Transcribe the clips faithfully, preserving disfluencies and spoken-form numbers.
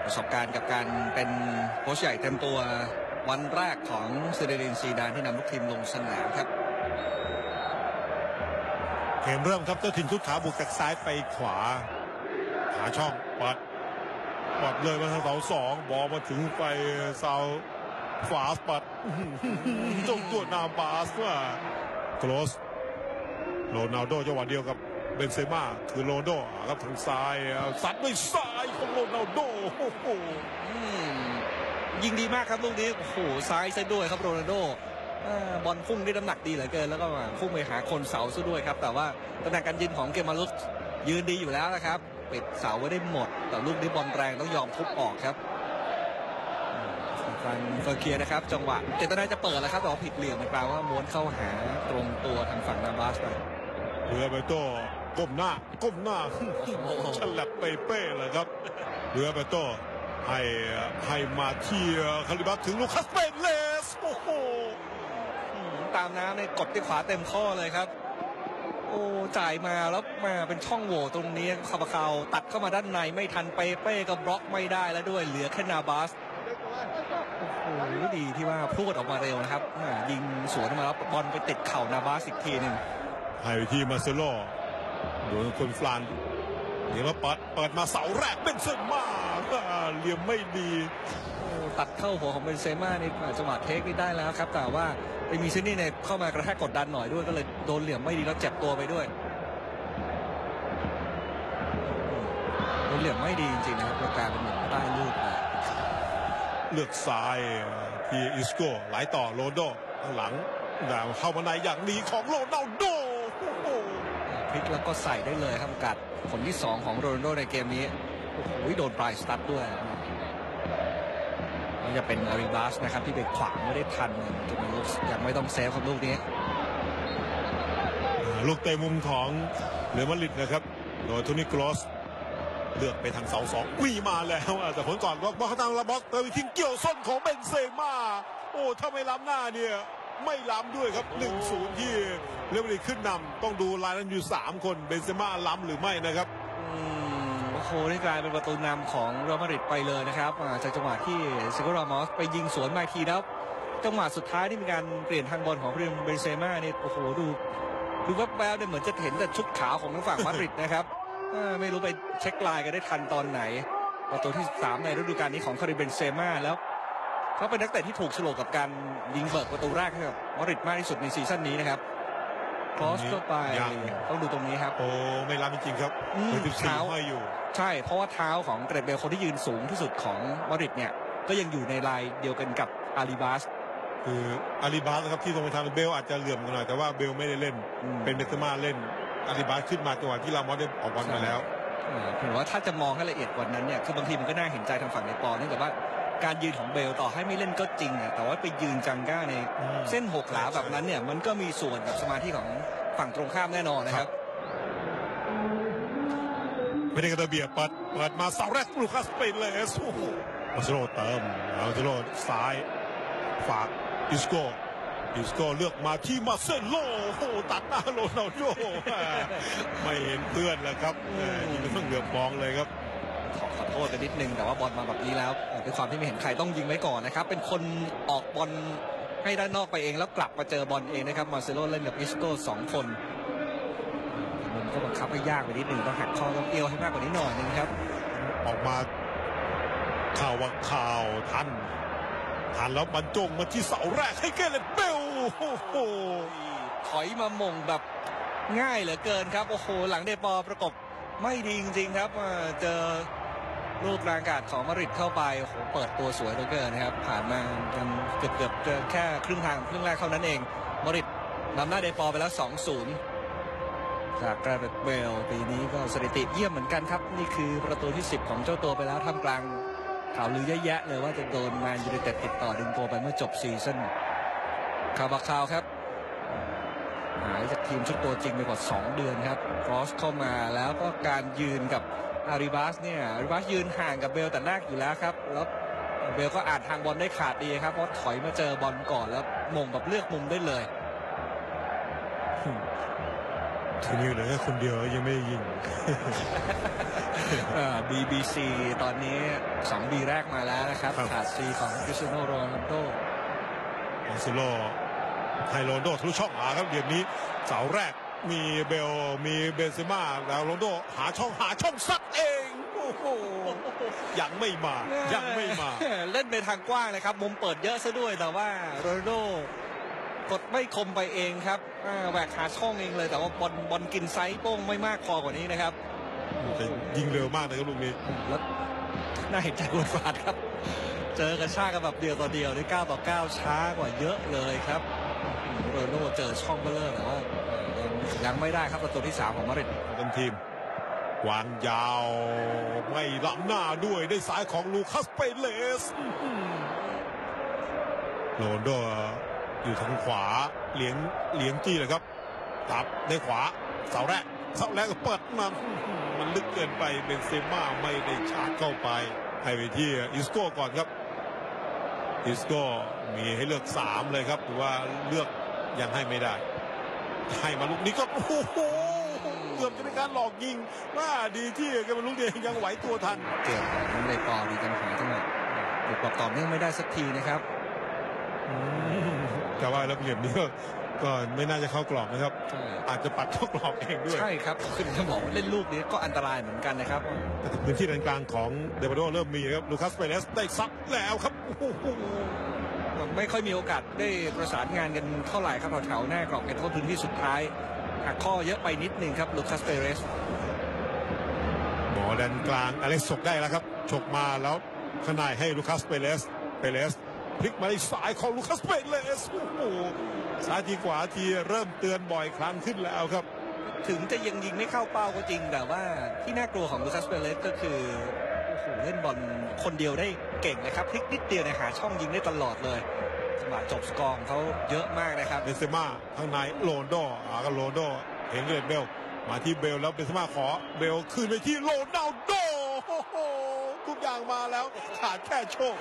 ประสบการณ์กับการเป็นโค้ชใหญ่เต็มตัววันแรกของซินเดรินซีดานที่นำลูกทีมลงสนามครับเกมเริ่มครับเจ้าถิ่นชุดขาบุกจากซ้ายไปขวาหาช่องปัดปัดเลยมาทางเสาสองบอลมาถึงไปเสาขวาปัดจงตัวนาบาสว่าโคลสโรนัลโดจังหวะเดียวกับเบนเซม่าคือโรนัลโดครับทางซ้ายซัดด้วยซ้ายของโรนัลโดโอ้โหยิงดีมากครับลูกนี้โอ้โหซ้ายซะด้วยครับโรนัลโดบอลพุ่งด้วยน้ำหนักดีเหลือเกินแล้วก็พุ่งไปหาคนเสาซะด้วยครับแต่ว่าตำแหน่งการยืนของเกมมาลุสยืนดีอยู่แล้วนะครับปิดเสาไว้ได้หมดแต่ลูกนี้บอลแรงต้องยอมทุบออกครับฟังเฟอร์เคียนะครับจังหวะเจตนาจะเปิดแล้วครับแต่ว่าผิดเหลี่ยมแปลว่าม้วนเข้าหาตรงตัวทางฝั่งนาบาสไปเรือเบโต้ก้มหน้าก้มหน้าฉลับเป้ๆเลยครับเรือเบโต้ให้ให้มาที่คาริบัสถึงลูคัสเปนเลสโอ้โหตามน้ำในกดที่ขวาเต็มข้อเลยครับโอ้จ่ายมาแล้วมาเป็นช่องโหว่ตรงนี้คาบาคาตัดเข้ามาด้านในไม่ทันเปเป้ก็บล็อกไม่ได้แล้วด้วยเหลือแค่นาบาสโอ้โหดีที่ว่าพูดออกมาเร็วนะครับยิงสวนมาแล้วบอลไปติดเข่านาบาสอีกทีหนึ่งให้ไปที่มาเซโลโดนคนฟลานเดี๋ยวมาเปิดเปิดมาเสาแรกเป็นเซม่าเหลี่ยมไม่ดีตัดเข้าหัวของเบนเซม่าในจังหวะเทคนี่ได้แล้วครับแต่ว่าไปมีซินนี่เนี่ยเข้ามากระแทกกดดันหน่อยด้วยก็เลยโดนเหลี่ยมไม่ดีแล้วเจ็บตัวไปด้วยโดนเหลี่ยมไม่ดีจริงๆนะครับกลายเป็นเหมือนใต้ลูกเลือกซ้ายที่อิสโก้ไหลต่อโรนัลโดข้างหลังดาวเข้ามาในอย่างนี้ของโรนัลโดพลิกแล้วก็ใส่ได้เลยครับกัดผลที่สองของโรนัลโดในเกมนี้โอ้โหโดนปลายสตั๊ดด้วยมันจะเป็นอาริบาสนะครับที่ไปขวางไม่ได้ทันจุดนี้ยังไม่ต้องเซฟครับลูกนี้ลูกเตะมุมของเรอัลมาดริดนะครับโดยโทนี่ครอสเลือกไปทางเสาสองวิ่งมาแล้วแต่ผลก่อนบล็อกทางระบอสเตอร์ทิ้งเกี่ยวส้นของเบนเซม่าโอ้ถ้าไม่ล้ำหน้าเนี่ยไม่ล้ำด้วยครับ หนึ่งศูนย์ ที่เรอัลมาดริดขึ้นนำต้องดูลายนั้นอยู่สามคนเบนเซม่าล้ำหรือไม่นะครับโอ้โหนี่กลายเป็นประตูนำของเรอัลมาดริดไปเลยนะครับจากจังหวะที่เซโกรามอสไปยิงสวนมาทีแล้วจังหวะสุดท้ายที่มีการเปลี่ยนทางบอลของเบนเซม่านี่โอ้โหดูดูแวบๆเนี่ยเหมือนจะเห็นแต่ชุดขาวของทางฝั่งมาดริดนะครับไม่รู้ไปเช็คลายกันได้ทันตอนไหนประตูที่สามในฤดูกาลนี้ของคาริเบนเซม่าแล้วเขาเป็นนักเตะที่ถูกโฉลกกับการยิงเบิกประตูแรกให้กับมาดริดมากที่สุดในซีซั่นนี้นะครับครอสเข้าไปต้องดูตรงนี้ครับโอ้ไม่ล้ำจริงๆครับเท้าไม่อยู่ใช่เพราะว่าเท้าของเกรเบลคนที่ยืนสูงที่สุดของมาดริดเนี่ยก็ยังอยู่ในลายเดียวกันกับอาริบาสคืออาริบาสครับที่ตรงไปทางเบลอาจจะเหลื่อมกันหน่อยแต่ว่าเบลไม่ได้เล่นเป็นเบนเซม่าเล่นอาริบาสขึ้นมาจังหวะที่ลามอสได้ออกบอลมาแล้วเห็นว่าถ้าจะมองให้ละเอียดกว่านั้นเนี่ยคือบางทีมันก็น่าเห็นใจทางฝั่งในปอเนื่องจากว่าการยืนของเบลต่อให้ไม่เล่นก็จริงอ่ะแต่ว่าไปยืนจังก้าในเส้นหกขาแบบนั้นเนี่ยมันก็มีส่วนกับสมาธิของฝั่งตรงข้ามแน่นอนนะครับไม่ได้กระเบียบเปิดเปิดมาเสาแรกลูคัสเปนเลสโอ้โหมาสโลเติมมาสโลซ้ายฝากอิสโก้อิสโก้เลือกมาที่มาเซโลโอ้ตัดหน้าโรนัลโดไม่เห็นเพื่อนแล้วครับยิงไปต้องเหลือบมองเลยครับขอโทษกันนิดนึงแต่ว่าบอลมาแบบนี้แล้วด้วยความที่ไม่เห็นใครต้องยิงไว้ก่อนนะครับเป็นคนออกบอลให้ด้านนอกไปเองแล้วกลับมาเจอบอลเองนะครับมาเซโลเล่นกับอิสโก้สองคนมันก็บังคับให้ยากไปนิดนึงต้องหักข้อต้องเอวให้มากกว่านี้หน่อยนึงครับออกมาข่าวว่าข่าวทันทันแล้วบรรจงมาที่เสาแรกให้เกเรตเบลโอ้โหถอยมาหม่งแบบง่ายเหลือเกินครับโอ้โหหลังเดปอประกบไม่ดีจริงๆครับเจอลูกแรงกาดของมาดริดเข้าไปโอ้โหเปิดตัวสวยเหลือเกินนะครับผ่านมากันเกือบเกือบเจอแค่ครึ่งทางครึ่งแรกเท่านั้นเองมาดริดนำหน้าเดปอไปแล้ว สองศูนย์ จากแกรเรตเบลปีนี้ก็สถิติเยี่ยมเหมือนกันครับนี่คือประตูที่สิบของเจ้าตัวไปแล้วท่ามกลางข่าวลือเยอะแยะเลยว่าจะโดนแมนยูไนเต็ดติดต่อดึงตัวไปเมื่อจบซีซั่นคาบาคาวครับหายจากทีมชุดตัวจริงไปกว่าสองเดือนครับครอสเข้ามาแล้วก็การยืนกับอาริบาสเนี่ยอาริบาสยืนห่างกับเบลแต่แรกอยู่แล้วครับแล้วเบลก็อ่านทางบอลได้ขาดดีครับเพราะถอยมาเจอบอลก่อนแล้วมงแบบเลือกมุมได้เลยทีนี้เหลือแค่คนเดียวยังไม่ได้ยิงบี บี ซี ตอนนี้สองบีแรกมาแล้วนะครับครับขาด C ของคริสเตียโนโรนัลโดมาซิโลไฮโรนลโดทะลุช่องหาครับเดี๋ยวนี้เสาแรกมีเบลมีเบนเซม่าแล้วโรนลโดหาช่องหาช่องซัดเองโอ้โหยังไม่มายังไม่มาเล่นไปทางกว้างเลยครับมุมเปิดเยอะซะด้วยแต่ว่าโรนัลโดกดไม่คมไปเองครับอ่าแหวกหาช่องเองเลยแต่ว่าบอลบอลกินไซส์โป้งไม่มากพอกว่านี้นะครับแต่ยิงเร็วมากนะครับลูกนี้แล้วน่าเห็นใจคุณฟาดครับ เจอกระชากกันแบบเดียวต่อเดียวได้เก้าต่อเก้าช้ากว่าเยอะเลยครับโรนัลโดเจอช่องเบลเลอร์แต่ว่ายังยังไม่ได้ครับประตูที่สามของมาดริดเป็นทีมวางยาวไม่ล้ำหน้าด้วยได้สายของลูคัสเปเลสโรนลโดอยู่ทางขวาเหลียงเหลียงจี้เลยครับตับในขวาเสาแรกเสาแรกก็เปิดมามันลึกเกินไปเบนเซม่าไม่ได้ชาร์จเข้าไปให้ไปที่อิสโก้ก่อนครับอิสโก้มีให้เลือกสามเลยครับหรือว่าเลือกยังให้ไม่ได้ให้มาลูกนี้ก็โอ้โหเกือบจะเป็นการหลอกยิงว่าดีที่แกมันลูกเดียวยังไหวตัวทันเกี่ยวของเลยปอดีจังหาจังหวะบุกแบบต่อเนื่องไม่ได้สักทีนะครับแต่ว่าระเบียบนี้ก็ก็ไม่น่าจะเข้ากรอบนะครับ อาจจะปัดเข้ากรอบเองด้วยใช่ครับคือจะบอกว่าเล่นลูกนี้ก็อันตรายเหมือนกันนะครับพื้นที่กลางของเดบาโดเริ่มมีครับลูคัสเปเรสได้ซัดแล้วครับโอ้โหไม่ค่อยมีโอกาสได้ประสานงานกันเท่าไหร่ครับแถวๆหน้ากรอบเขตโทษพื้นที่สุดท้ายหักข้อเยอะไปนิดนึงครับลูคัสเปเรสหมอดันกลางอเล็กซ์ฉกได้แล้วครับฉกมาแล้วข้างในให้ลูคัสเปเรสเปเรสพลิกมาในสายของลูคัสเปเรสโอ้โหซ้ายทีขวาทีเริ่มเตือนบ่อยครั้งขึ้นแล้วครับถึงจะยังยิงไม่เข้าเป้าก็จริงแต่ว่าที่น่ากลัวของลูคัสเปเรสก็คือโอ้โหเล่นบอลคนเดียวได้เก่งนะครับพลิกนิดเดียวเนี่ยหาช่องยิงได้ตลอดเลยจังหวะจบสกอร์เขาเยอะมากนะครับเบนเซม่าข้างในโรนลโดอ่าก็โรนลโดเห็นเกรดเบลมาที่เบลแล้วเบนเซม่าขอเบลขึ้นไปที่โรนัลโดโอ้โหทุกอย่างมาแล้วขาดแค่โชค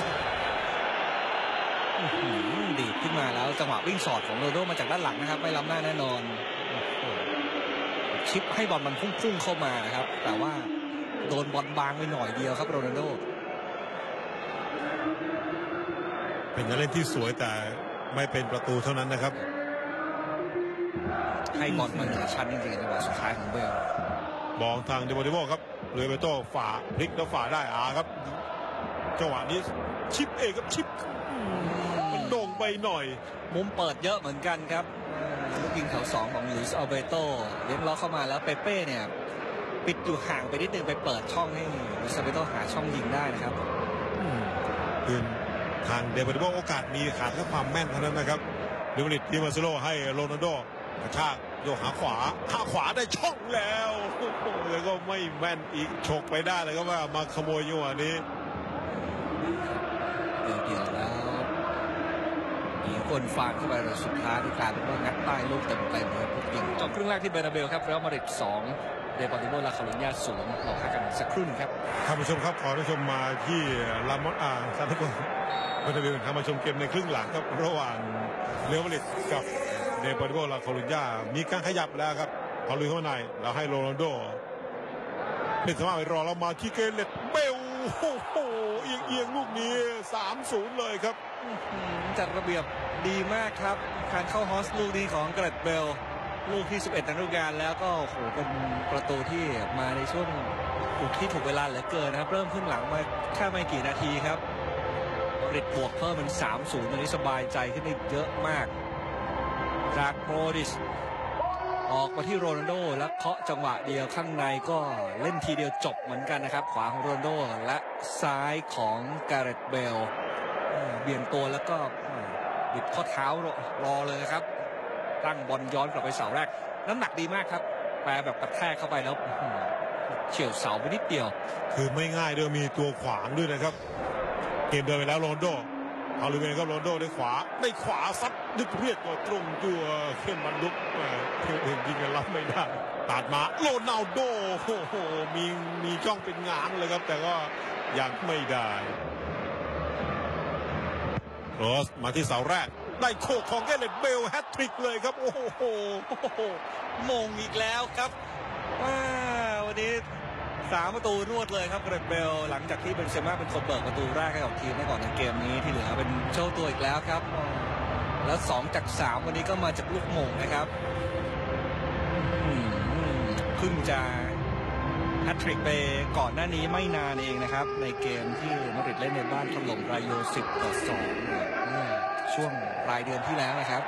ดีดขึ้นมาแล้วจังหวะวิ่งสอดของโรนัลโดมาจากด้านหลังนะครับไม่ล้ำหน้าแน่นอนชิปให้บอลมันพุ่งๆเข้ามานะครับแต่ว่าโดนบอลบางไปหน่อยเดียวครับโรนัลโดเป็นการเล่นที่สวยแต่ไม่เป็นประตูเท่านั้นนะครับให้บอลมาเหนือชั้นจริงๆจังหวะสุดท้ายของเบลบอลทางเดโบเดโบครับเรเบโต้ฝ่าพลิกแล้วฝ่าได้อาครับจังหวะนี้ชิปเองครับชิปมันโด่งไปหน่อยมุมเปิดเยอะเหมือนกันครับลูกยิงแถวสองของลุยส์อัลเบโตเลี้ยงล้อเข้ามาแล้วเปเป้เนี่ยปิดอยู่ห่างไปนิดนึงไปเปิดช่องให้ลุยส์อัลเบโตหาช่องยิงได้นะครับคือทางเดโบเดโบโอกาสมีขาดแค่ความแม่นเท่านั้นนะครับเดวิดดิมาซิโลให้โรนัลโดกระชากโยกหาขวาหาขวาได้ช่องแล้วแล้วก็ไม่แม่นอีกฉกไปได้เลยก็ว่ามาขโมยจังหวะนี้เดี๋ยวแล้วมีคนฟาดเข้าไปในสุดท้ายในการว่างัดใต้ลูกเต็มๆเลยทุกยิงจบครึ่งแรกที่เบอร์นาเบลครับเรอัลมาดริดสองเดปอร์ติโบลาคารุญญาศูนย์เราพักกันสักครู่นึงครับท่านผู้ชมครับขอท่านผู้ชมมาที่ลามอสอ่างซานติโกเบอร์นาเบลทำมาชมเกมในครึ่งหลังครับระหว่างเรอัลมาดริดกับเดปอร์ติโบลาคารุญญามีการขยับแล้วครับพอลุยเข้ามาในเราให้โรนัลโดเป็นสมาไปรอเรามาที่เกเลตเบลโอ้โหเอียงเอียงลูกนี้ สามศูนย์ เลยครับจัดระเบียบดีมากครับการเข้าฮอสลูกนี้ของเกรดเบลลูกที่สิบเอ็ดในฤดูกาลแล้วก็โอ้โหเป็นประตูที่มาในช่วงถูกที่ถูกเวลาเหลือเกินนะครับเริ่มครึ่งหลังมาแค่ไม่กี่นาทีครับริดบวกเพิ่มเป็น สามศูนย์ ตอนนี้สบายใจขึ้นได้เยอะมากจากโมดิสออกมาที่โรนัลโดแล้วเคาะจังหวะเดียวข้างในก็เล่นทีเดียวจบเหมือนกันนะครับขวาของโรนัลโดและซ้ายของการ์เร็ตเบลเบี่ยงตัวแล้วก็บิดข้อเท้ารอเลยนะครับตั้งบอลย้อนกลับไปเสาแรกน้ำหนักดีมากครับแปรแบบกระแทกเข้าไปแล้วเฉี่ยวเสาไปนิดเดียวคือไม่ง่ายด้วยมีตัวขวางด้วยนะครับเกมเดินไปแล้วโรนัลโดเอาลูเมนครับโรนัลโดได้ขวาได้ขวาซัดดึกเรียกตัวตรงตัวเข้มมันลุกเที่ยวอื่นยิงกันรับไม่ได้ตัดมาโรนัลโดโอ้โหมีมีจ้องเป็นง้างเลยครับแต่ก็ยังไม่ได้โรสมาที่เสาแรกได้โคกของเกเรตเบลแฮตทริกเลยครับโอ้โหโอ้โหมงอีกแล้วครับว้าวันนี้สามประตูรวดเลยครับเกรดเบลหลังจากที่เบนเซม่าเป็นคนเบิกประตูแรกให้กับทีมในก่อนในเกมนี้ที่เหลือเป็นโชว์ตัวอีกแล้วครับแล้วสองจากสามวันนี้ก็มาจากลูกมงนะครับเพิ่งจะแฮตทริกไปก่อนหน้านี้ไม่นานเองนะครับในเกมที่มาดริดเล่นในบ้านถล่มรายโยสิบต่อสองช่วงปลายเดือนที่แล้วนะครับ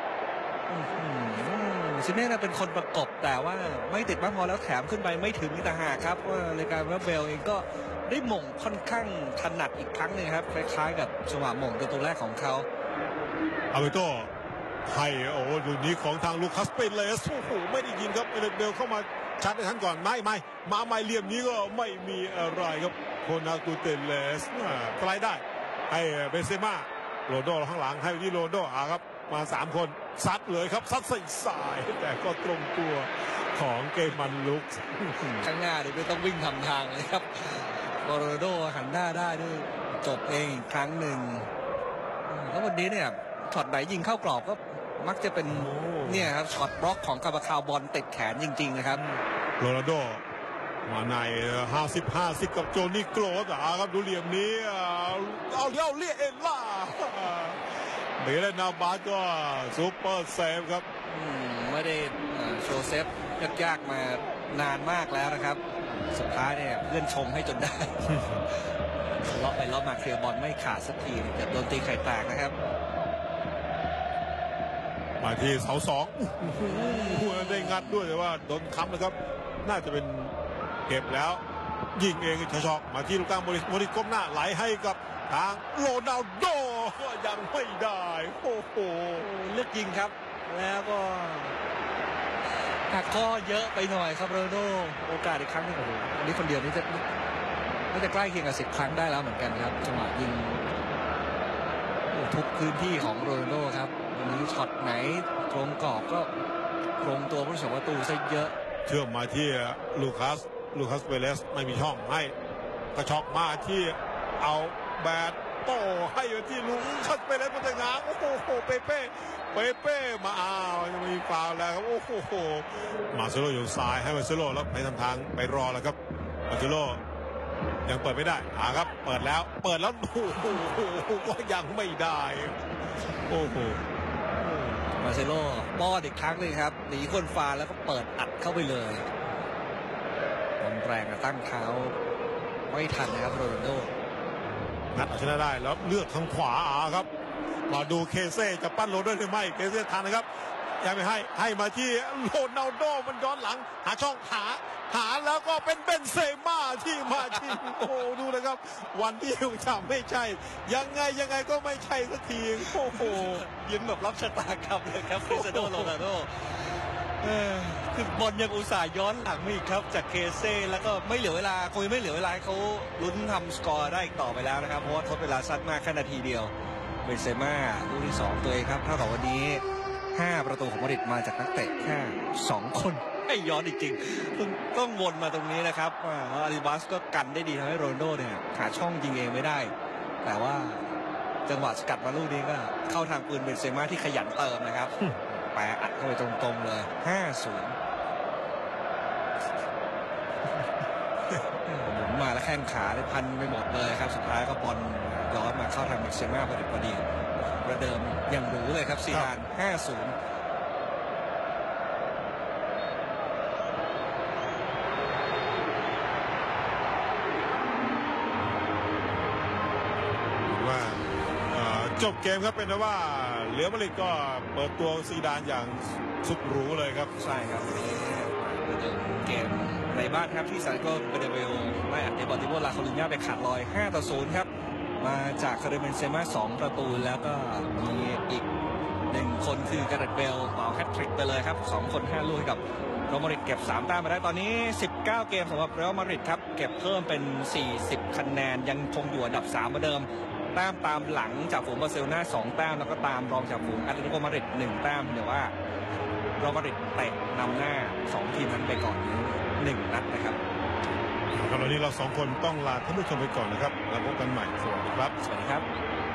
ซิเน่เป็นคนประกบแต่ว่าไม่ติดมากพอแล้วแถมขึ้นไปไม่ถึงต่างหากครับว่าในการว่าเบลเองก็ได้หม่งค่อนข้างถนัดอีกครั้งหนึ่งครับคล้ายๆกับจังหวะหม่งตัวแรกของเขาอาเบโตให้โอ้ดูนี้ของทางลูคัสเปเลสโอ้โหไม่ได้ยินครับเอเลเบลเข้ามาชัดในทันก่อนไม่ไม่มาไม่เหลี่ยมนี้ก็ไม่มีอะไรครับโคนากูเตเลสไกลได้ให้เบนเซม่าโรนโดข้างหลังให้ที่โรนโดอ่ะครับมาสามคนซัดเลยครับซัดใส่สายแต่ก็ตรงตัวของเกมมันลุกข้างหน้าเดี๋ยวไม่ต้องวิ่งทำทางเลยครับโรนโดหันหน้าได้ด้วยจบเองอีกครั้งหนึ่งแล้ววันนี้เนี่ยช็อตไหนยิงเข้ากรอบก็มักจะเป็นเนี่ยครับช็อตบล็อกของกาบาคาวบอลติดแขนจริงๆนะครับโรนัลโดมาในห้าสิบ ห้าสิบกับโจนี่โกรธอ่ะครับดูเหลี่ยมนี้เอาเลี้ยวเลี้ยเอล่าเบเลนาบาสก็ซูเปอร์เซฟครับไม่ได้โชว์เซฟยากๆมานานมากแล้วนะครับสุดท้ายเนี่ยเพื่อนชมให้จนได้เลาะไปเลาะมาเคลียร์บอลไม่ขาดสักทีแต่โดนตีไข่แตกนะครับมาที่เสาสองหัวได้งัดด้วยแต่ว่าโดนค้ำนะครับน่าจะเป็นเก็บแล้วยิงเองช็อกมาที่ลูกกลางโมริสโมริสก้มหน้าไหลให้กับทางโรนัลโดก็ยังไม่ได้โอ้โหเลือกยิงครับแล้วก็หักข้อเยอะไปหน่อยครับโรนัลโดโอกาสอีกครั้งนึงโอ้โหอันนี้คนเดียวนี่จะน่าจะใกล้เคียงกับสิบครั้งได้แล้วเหมือนกันครับจังหวะยิงทุกพื้นที่ของโรนัลโดครับวันนี้ช็อตไหนตรงกรอบก็ตรงตัวผู้รักษาประตูซะเยอะเชื่อมมาที่ลูคัสลูคัสเปเลสไม่มีช่องให้กระชอกมาที่เอาแบตโต้ให้ที่ลูคัสเปเลสมาแต่งางโอ้โหเปเป้เปเป้มาอ้าวจะมีฟาวแล้วครับโอ้โหมาเซโลอยู่ซ้ายให้มาเซโลแล้วไปทำทางไปรอแล้วครับมาเซโลยังเปิดไม่ได้อ่าครับเปิดแล้วเปิดแล้วโอ้โหก็ยังไม่ได้โอ้โหมาเซโลป้อนอีกครั้งนึงครับหนีคนฟาแล้วก็เปิดอัดเข้าไปเลยบอลแรงตั้งเท้าไม่ทันนะครับโรนัลโดนัดเอาชนะได้แล้วเลือกทางขวาอ่าครับมาดูเคเซ่จะปั้นโรนัลโดหรือไม่เคเซ่ทันนะครับยังไม่ให้ให้มาที่โรนัลโดมันย้อนหลังหาช่องหาหาแล้วก็เป็นเบนเซม่าที่มาที่โอ้ดูนะครับวันที่จะไม่ใช่ยังไงยังไงก็ไม่ใช่สักทีโอ้โหยิ้มแบบรับชะตากรรมเลยครับคริสเตียโนโรนัลโดคือบอลยังอุตส่าห์ย้อนหลังมาอีกครับจากเคเซ่แล้วก็ไม่เหลือเวลาคงไม่เหลือเวลาเขาลุ้นทำสกอร์ได้อีกต่อไปแล้วนะครับเพราะว่าทดเวลาสั้นมากแค่นาทีเดียวเบนเซม่าลูกที่สองตัวเองครับเท่ากับวันนี้ห้าประตูของมาดริดมาจากนักเตะแค่สองคนไม่ย้อนจริงๆต้องวนมาตรงนี้นะครับอาริบัสก็กันได้ดีทำให้โรนัลโดเนี่ยหาช่องยิงเองไม่ได้แต่ว่าจังหวะสกัดมาลูกนี้ก็เข้าทางปืนเบนเซม่าที่ขยันเติมนะครับแปะอัดเข้าไปตรงๆเลย ห้าศูนย์ หมุนมาแล้วแข้งขาได้พันไปหมดเลยครับสุดท้ายก็บอลย้อนมาเข้าทางเบนเซม่าพอดีพอดีประเดิมอย่างหรูเลยครับซีดาน ห้าศูนย์จบเกมครับเป็นว่าเหลือมาดริดก็เปิดตัวซีดานอย่างสุดหรูเลยครับใช่ครับเกมในบ้านครับที่ซานโกเบเดเบลไล่อัดเดบอติโบลาคารูญาไปขาดลอยห้าต่อศูนย์ครับมาจากคาริเบนเซม่าสองประตูแล้วก็มีอีกหนึ่งคนคือการ์เรตเบลเป่าแฮตทริกไปเลยครับสองคนห้าลูกกับเรอัลมาดริดเก็บสามแต้มมาได้ตอนนี้สิบเก้าเกมสำหรับเรอัลมาดริดครับเก็บเพิ่มเป็นสี่สิบคะแนนยังคงอยู่อันดับสามเหมือนเดิมแต้มตามหลังจากฝูงบาร์เซโลนาสองแต้มแล้วก็ตามรองจากฝูงแอตเลติโกมาดริดหนึ่งแต้มเดี๋ยวว่าเรอัลมาดริดเตะนำหน้าสองทีมนั้นไปก่อนหนึ่งนัดนะครับครับวันนี้เราสองคนต้องลาท่านผู้ชมไปก่อนนะครับแล้วพบกันใหม่สวัสดีครับสวัสดีครับ